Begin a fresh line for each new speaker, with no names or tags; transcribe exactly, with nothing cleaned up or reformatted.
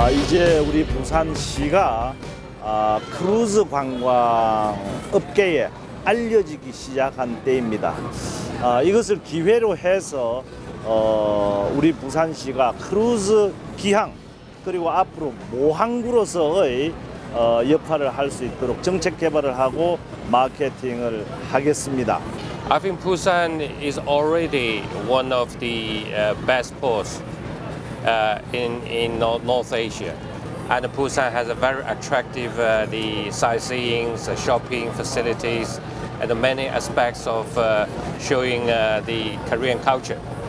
아, 이제 우리 부산시가 아, 크루즈 관광 업계에 알려지기 시작한 때입니다. 아, 이것을 기회로 해서 어, 우리 부산시가 크루즈 기항 그리고 앞으로 모항구로서의 어, 역할을 할 수 있도록 정책 개발을 하고 마케팅을 하겠습니다.
I think Busan is already one of the uh, best ports uh, in in North Asia, and Busan has a very attractive uh, the sightseeing, the shopping facilities, and the many aspects of uh, showing uh, the Korean culture.